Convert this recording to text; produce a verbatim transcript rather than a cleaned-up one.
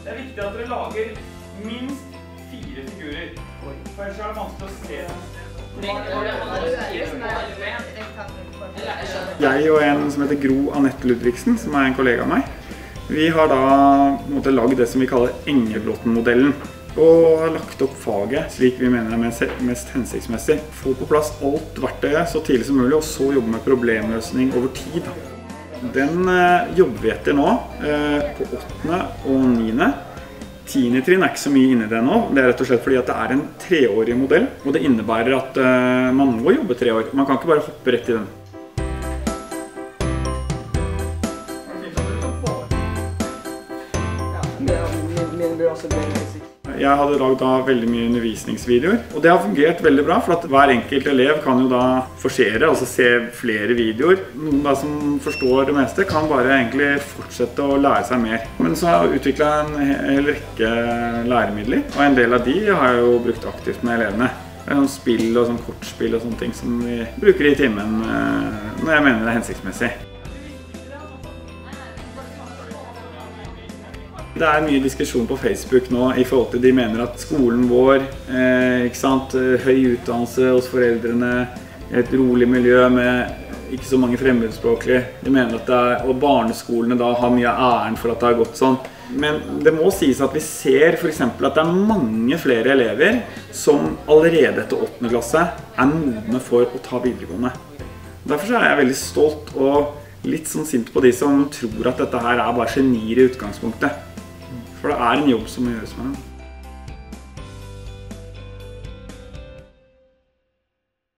Det er viktig at dere lager minst fire figurer. For ellers er det vanskelig å se. Jeg og en som heter Gro Anette Ludvigsen, som er en kollega av meg, vi har da måtte, laget det som vi kaller Engebråten-modellen. Og har lagt opp faget slik vi mener er mest hensiktsmessig. Få på plass alt verktøyet så tidlig som mulig, og så jobbe med problemløsning over tid. Den eh, jobber vi etter nå, eh, på åttende og niende. Tiende trinn er ikke så mye inne i det nå. Det er rett og slett fordi at det er en treårig modell, og det innebærer at eh, man må jobbe tre år. Man kan ikke bare hoppe rett i den. Jeg hadde laget da veldig mye undervisningsvideoer, og det har fungert veldig bra, for at hver enkelt elev kan jo da forsere, altså se flere videoer. Noen da som forstår det meste kan bare egentlig fortsette å lære seg mer. Men så har jeg utviklet en hel rekke læremidler, og en del av de har jeg jo brukt aktivt med elevene. Det er sånn spill og sånn kortspill og sånne ting som vi bruker i timen når jeg mener det er hensiktsmessig. Det er mye diskusjon på Facebook nå i forhold til de mener at skolen vår, eh, ikke sant, høy utdannelse hos foreldrene, et rolig miljø med ikke så mange fremmedspråklige. De mener at det er, og barneskolene da har mye æren for at det har gått sånn. Men det må sies at vi ser for eksempel at det er mange flere elever som allerede etter åttende klasse er modne for å ta videregående. Derfor er jeg veldig stolt og litt sånn sint på de som tror at dette her er bare genier i utgangspunktet. For det er en jobb som må gjøres med dem.